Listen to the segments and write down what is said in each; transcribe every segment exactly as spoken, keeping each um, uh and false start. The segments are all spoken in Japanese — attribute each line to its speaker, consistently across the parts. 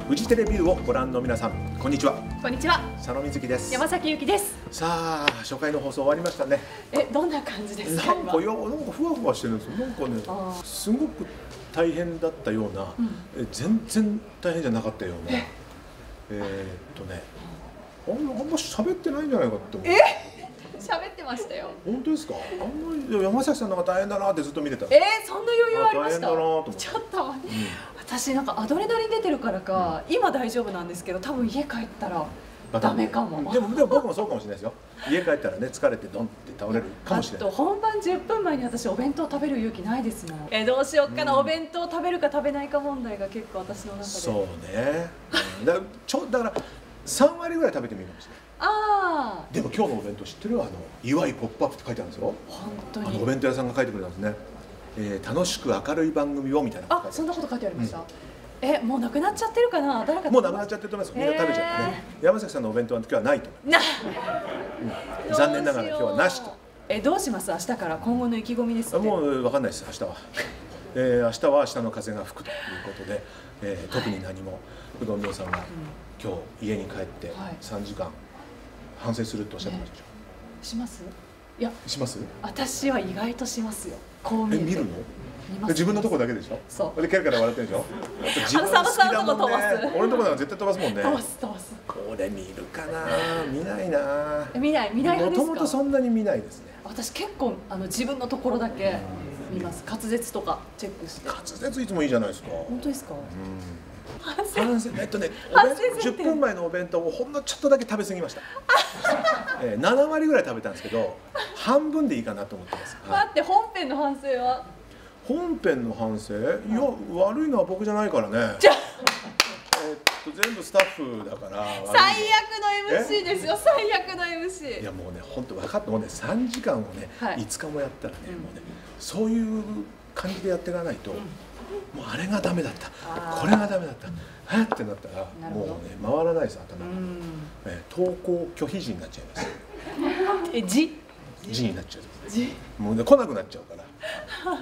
Speaker 1: フジテレビューをご覧の皆さん、こんにちは。
Speaker 2: こんにちは。
Speaker 1: 佐野瑞希です。
Speaker 2: 山崎由紀です。
Speaker 1: さあ、初回の放送終わりましたね。
Speaker 2: え、どんな感じですか。
Speaker 1: なんか、いや、なんかふわふわしてるんですよ。なんかね、すごく大変だったような、うん、え全然大変じゃなかったような。ええー、っとね、あんまあんま喋ってないんじゃないかって思う。
Speaker 2: え喋ってましたよ。
Speaker 1: 本当ですか。あんまり山崎さんなんか大変だなってずっと見てた。
Speaker 2: えー、そんな余裕ありました。
Speaker 1: 大変だなと思って。
Speaker 2: ちょっと、うん、私なんかアドレナリン出てるからか、うん、今大丈夫なんですけど、多分家帰ったらダメかも。
Speaker 1: でもでも僕もそうかもしれないですよ。家帰ったらね疲れてドンって倒れるかもしれない。
Speaker 2: あと本番じゅっぷんまえに私お弁当食べる勇気ないですもん。えー、どうしようかな、うん、お弁当食べるか食べないか問題が結構私の中で。
Speaker 1: そうね。だからちょだからさんわりぐらい食べてみるかもしれない。
Speaker 2: ああ。
Speaker 1: でも今日のお弁当知ってる？あの祝いポップアップって書いてあるんですよ。
Speaker 2: 本当に。
Speaker 1: あのお弁当屋さんが書いてくれたんですね。えー、楽しく明るい番組をみたいな。
Speaker 2: あ、そんなこと書いてありました。うん、え、もうなくなっちゃってるかな。誰か
Speaker 1: もうなくなっちゃってると思います。みんな食べちゃってね。えー、山崎さんのお弁当の時はないと。な。うん、残念ながら今日はなしと。
Speaker 2: え、どうします？明日から今後の意気込みです。
Speaker 1: もうわかんないです。明日は。えー、明日は明日の風が吹くということで、えー、特に何も不動明さんが今日家に帰ってさんじかん反省するとおっしゃってましたでしょ。
Speaker 2: します？いや、します。私は意外としますよ。こう見えて。え、見るの？
Speaker 1: 自分のとこだけでしょ。
Speaker 2: そう。
Speaker 1: でケラケラ笑ってるでしょ。自分好きだもんね。俺のとこなら絶対飛ばすもんね。
Speaker 2: 飛ばす飛ばす。
Speaker 1: これ見るかな。見ないな。
Speaker 2: 見ない見ない派ですか。
Speaker 1: もともとそんなに見ないですね。
Speaker 2: 私結構あの自分のところだけ見ます。滑舌とかチェックして。
Speaker 1: 滑舌いつもいいじゃないですか。
Speaker 2: 本当ですか。
Speaker 1: 反省。えっとね、じゅっぷんまえのお弁当をほんのちょっとだけ食べ過ぎました。えー、ななわりぐらい食べたんですけど、半分でいいかなと思ってます。
Speaker 2: 待って、本編の反省は？
Speaker 1: 本編の反省？いや、悪いのは僕じゃないからね。じゃえっと全部スタッフだから。
Speaker 2: 最悪の エムシー ですよ。最悪の エムシー。
Speaker 1: いやもうね、本当分かってもね、さんじかんをね、はい、いつかもやったらね、うん、もうね、そういう感じでやっていかないと、うん、もうあれがダメだった、これがダメだった、はってなったらもうね回らないです頭が。え登校拒否時になっちゃいます。
Speaker 2: え、字？
Speaker 1: 字になっちゃう。もうね来なくなっちゃうから。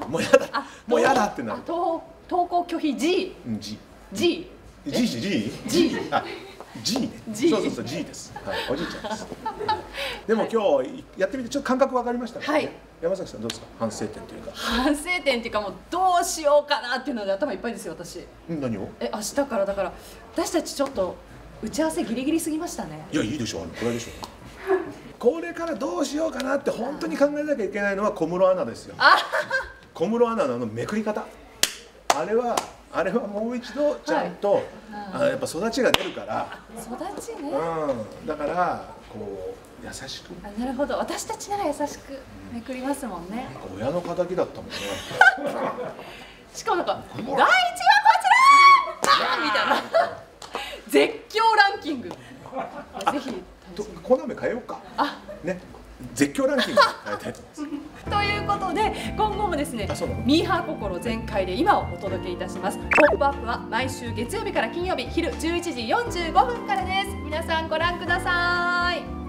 Speaker 1: もうやだ。もうやだってなる。
Speaker 2: 登登校拒否字。
Speaker 1: 字。
Speaker 2: 字。
Speaker 1: G G G
Speaker 2: G
Speaker 1: あ G ね。そうそうそう G です。はい、おじいちゃんです。でも今日やってみてちょっと感覚分かりましたね。はい。山崎さんどうですか？反省点というか。
Speaker 2: 反省点っていうかもうどうしようかなっていうので頭いっぱいですよ私。
Speaker 1: 何を？え、
Speaker 2: 明日からだから私たちちょっと打ち合わせギリギリすぎましたね。
Speaker 1: いやいいでしょう。これでしょう。これからどうしようかなって本当に考えなきゃいけないのは小室アナですよ。小室アナのあのめくり方。あれは。あれはもう一度ちゃんと、はい、あやっぱ育ちが出るから
Speaker 2: 育ちね、
Speaker 1: うん、だからこう優しく。
Speaker 2: あ、なるほど。私たちなら優しくめくりますもんね。
Speaker 1: なんか親の敵だったもんね。
Speaker 2: しかもなんか第一はこちらみたいな絶叫ランキングぜひ
Speaker 1: コナメ変えようか。あね、絶叫ランキング変えたいと思います。
Speaker 2: ということで今後もですねミーハー心全開で今をお届けいたします。ポップアップは毎週月曜日から金曜日昼じゅういちじよんじゅうごふんからです。皆さんご覧ください。